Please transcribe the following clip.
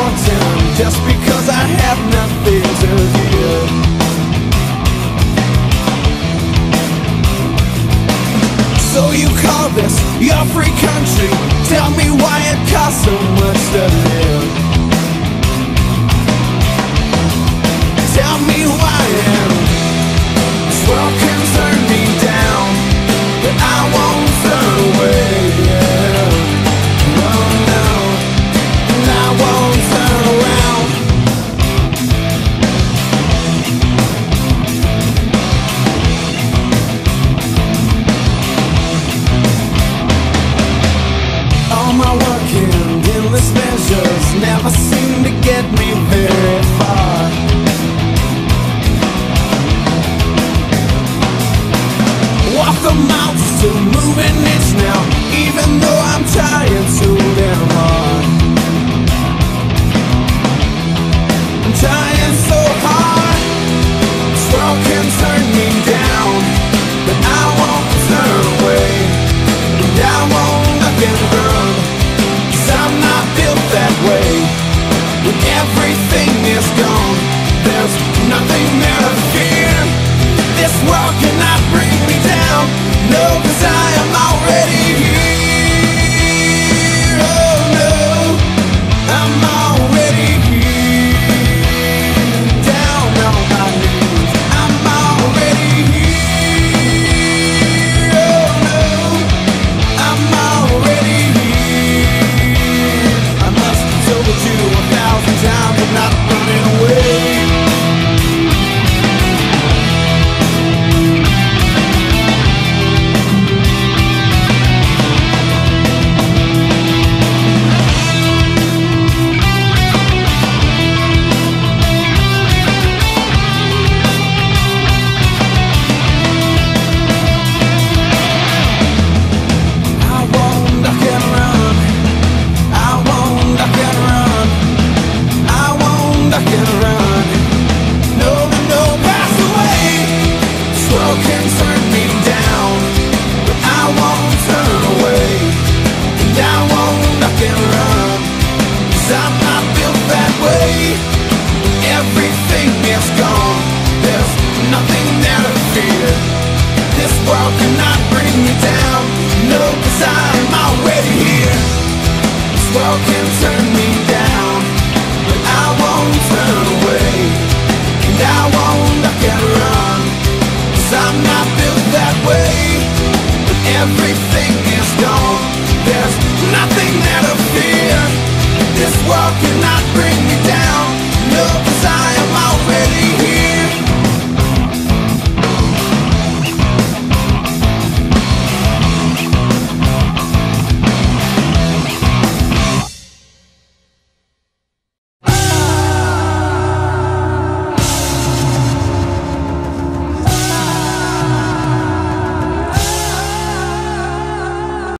mountain just because I have nothing to give. So you call this your free country? Tell me why it costs so much to live. Tell me why this world can turn me down, but I won't turn away. Oh no, and I won't turn around. All my work and endless measures never seem to get me very far. Walk the mountains to moving itch now, even though I'm trying so damn hard. I'm trying so hard. This world can turn me down, but I won't turn away, and I won't look and run, 'cause I'm not built that way. When everything is gone, there's nothing there to fear. This world cannot bring me down, no, 'cause I am already here. Oh no, I'm already here. Down on my knees, I'm already here. Oh no, I'm already here. I must have told you 1,000 times I'm not running away. Everything is gone, there's nothing there to fear. This world cannot bring me down, no, 'cause I'm already here. This world can turn